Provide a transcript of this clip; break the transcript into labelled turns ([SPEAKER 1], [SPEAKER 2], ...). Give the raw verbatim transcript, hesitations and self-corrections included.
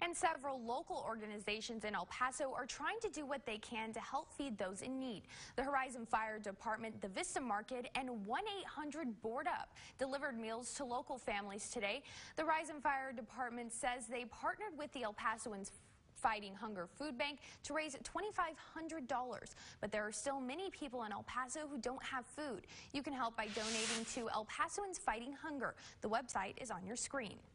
[SPEAKER 1] And several local organizations in El Paso are trying to do what they can to help feed those in need. The Horizon Fire Department, the Vista Market, and one eight hundred Board Up delivered meals to local families today. The Horizon Fire Department says they partnered with the El Pasoans Fighting Hunger Food Bank to raise twenty-five hundred dollars. But there are still many people in El Paso who don't have food. You can help by donating to El Pasoans Fighting Hunger. The website is on your screen.